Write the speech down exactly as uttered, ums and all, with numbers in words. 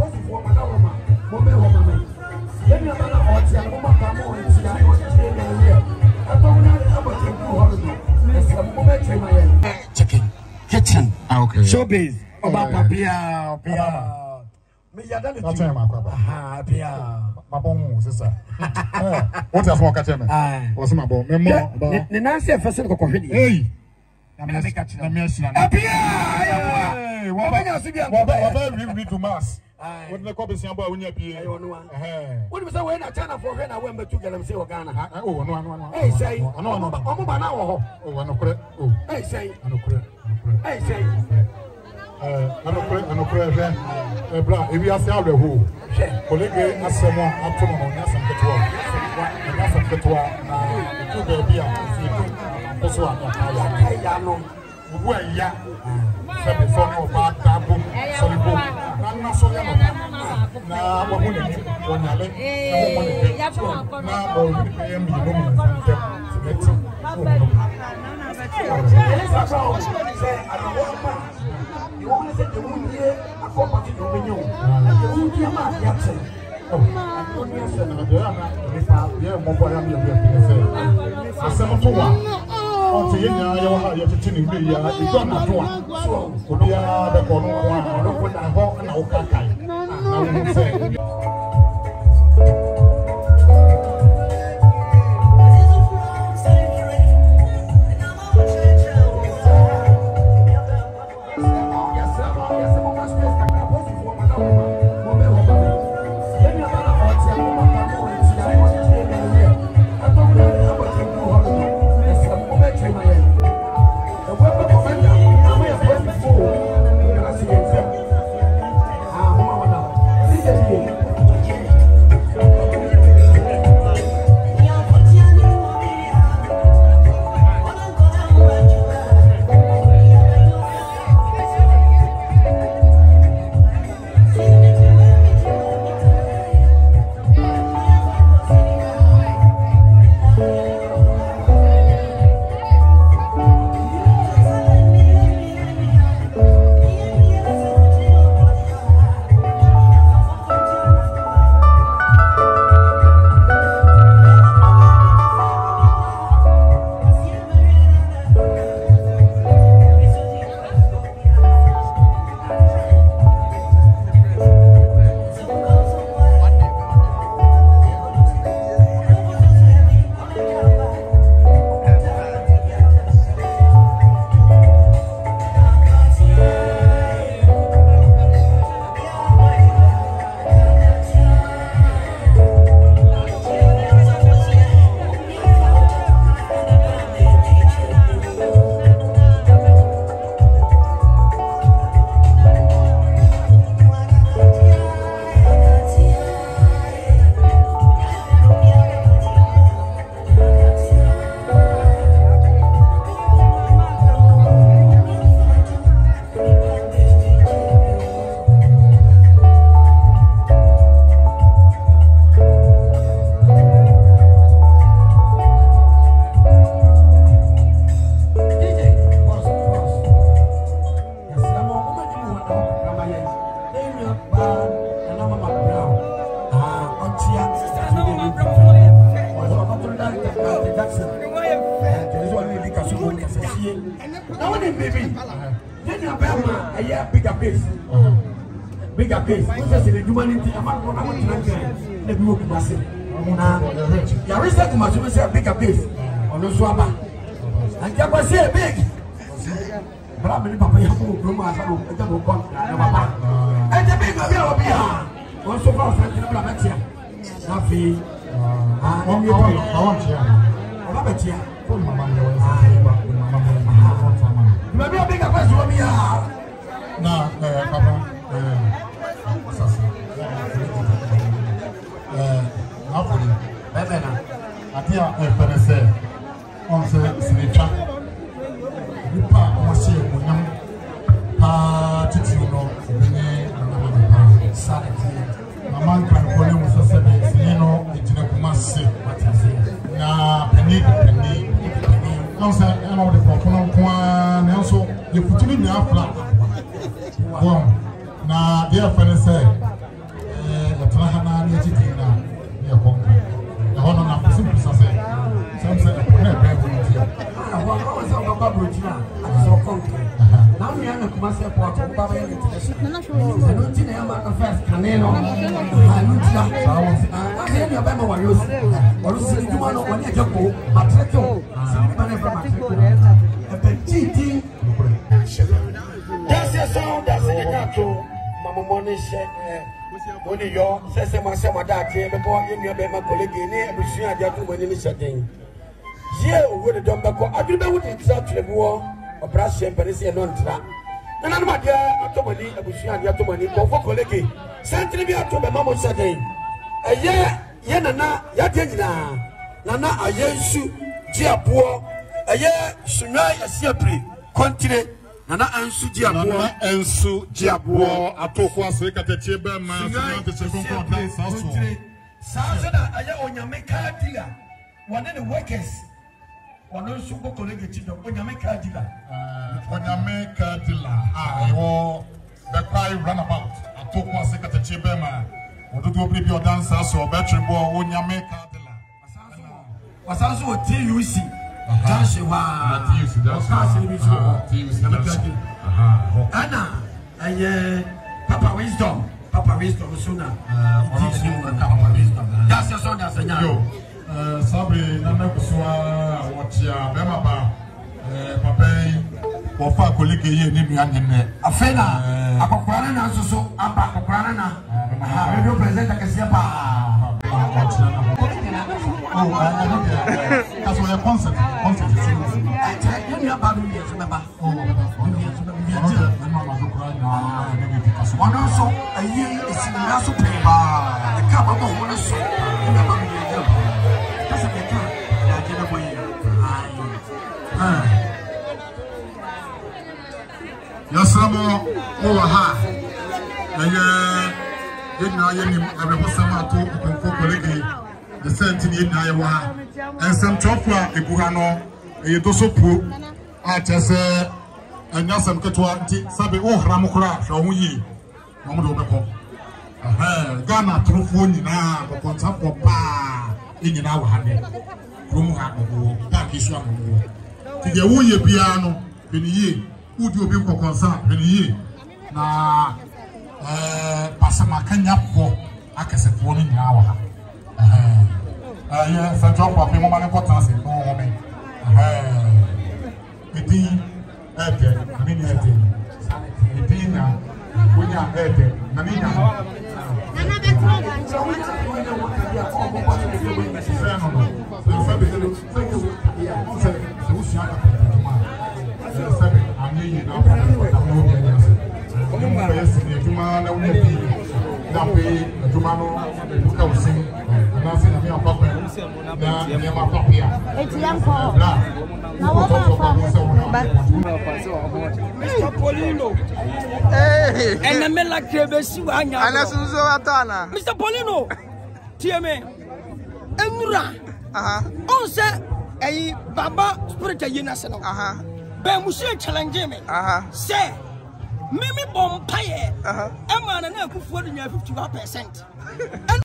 Chicken kitchen. Okay. Showbiz. Oba papia, papia. Me yada the two. Ah, papia. Mabon sister. What else more catch me? What's my bon? Me more. The Nancy first ko ko hwedi. Hey. Na me catch na. Me asina. Papia. Hey, what what what we read to mass. What the copy say about when you be? Eh. What do you say when na China for when I went to get them say Ghana? Oh, no no no. Hey say. No no. Omo ba na wo ho. Oh, no correct. Oh. Hey say. No correct. No correct. Hey say. Eh, no correct, no correct. Eh, bra, e bi ase aweho. Kollege asemo atomo no nyasam ketewa. Nyasam ketewa na tu be bia. Oso aka ya no. Wo ya. Sabe so no ba tabo. Sorry bo. Na na so ya no. Na wa mo ni wonyale. Na mo mo ni. Na bo ni pe yam bi no mo ntem. Sibeti. You only said the wound here, a property to be new. The wound here, my yacht. Oh, I don't know, sir. If I hear more boy, I'm your say. I said, for one. On the Yenya, you have your teaching me. You don't have one. So, we are the corner one. I don't put a hawk and a caca. Now you say. Bigger case. We just in the humanity. I'm not going to let me work with myself. You are ready to much. We say bigger case. On the swabba. And you can say big. But I'm in Papa. You have to go. I have to go. Papa. And the big baby will be here. Also, for us, I'm going to be here. Nafi. Ah, I'm your boy. I want you. I'm not here. Pull my mom. You may be a bigger person. You will be here. No, Papa. Adia eperese onse sinicha nipa wasi emunyam pa titi no bene na salati mama kan ko le muso se be sinino ejina kumase na pani pani onse ana de kokono kwa na nso ye futuni ni afla bon na dia eperese Baba Brojina, and so concrete. Now we are not myself or Baba International. I don't think I am at the first Canelo. I don't know about my use. Or is it one of one Agya Koo a petit. That's a song that's in the natural. Mamma Money said, when you say, my son, my dad, the boy in your Bema Kollege, near Agya Koo when you setting. Yeah, with the Dombaco, I do know what it's actually war or brass champagne and non trap. And I'm not there at Tomani, Agya Koo Komfo Kollege. Sentry me up to my mamma setting. A year, Yanana, Yatina, Nana, a yesu, Gia poor, a year, Sunai, a Siapri, continent. Nana Ansu Diabo, Ansu Diabo, a Tokwa Secretary Chamberman, the second conference. Sazana, I own your maker dealer. One of the workers, one of the Kollege, when you make a dealer. When you make a dealer, I will the cry runabout. A Tokwa Secretary Chamberman, or do you believe your dancers or battery ball when you make a dealer? Was also a T U C. That's why Anna, Papa Wisdom, Papa Wisdom sooner. That's your son, that's a young. Sabi, Nanakuswa, what ya, Bemaba, Papa, or Fa Kollege, Nibian, a fella, a Pocrana, so a Pocrana, I will present a Casiapa. Oh, I don't know. That's why a concert. Concert is serious. I tell you about me as a member. Oh, one also a year is in the last pay. The cup of one is so. That's a better. I get away. Yes, I'm over ha. I didn't know any of the Osama to Komfo Kollege. The sentiment in Iowa and some chopper, a Burano, a Dosopu, I just say, and now some Katuanti, Sabi, oh, Ramokra, Shawi, Nomadoko. Ghana, Trufuni, now, but on top of Pa, in our hand, Rumuha, Pakishan, to the Wuye piano, Penny, who do you be concerned, Penny, na Passamakanya for Akasaphone in our. Yes, I drop off in one importance in no woman. It is Ede, Minity, Edina, Winya Ede, Namina. Mister Polino. Hey. And the men like Trebesi. Mister Polino. T M A. Emura. Uh-huh. On set a Baba spiritual Yenasano. Uh-huh. Bemushe challenge me. Uh-huh. Say. Mimi Bompire. Uh-huh. Emma and I could afford fifty-one percent.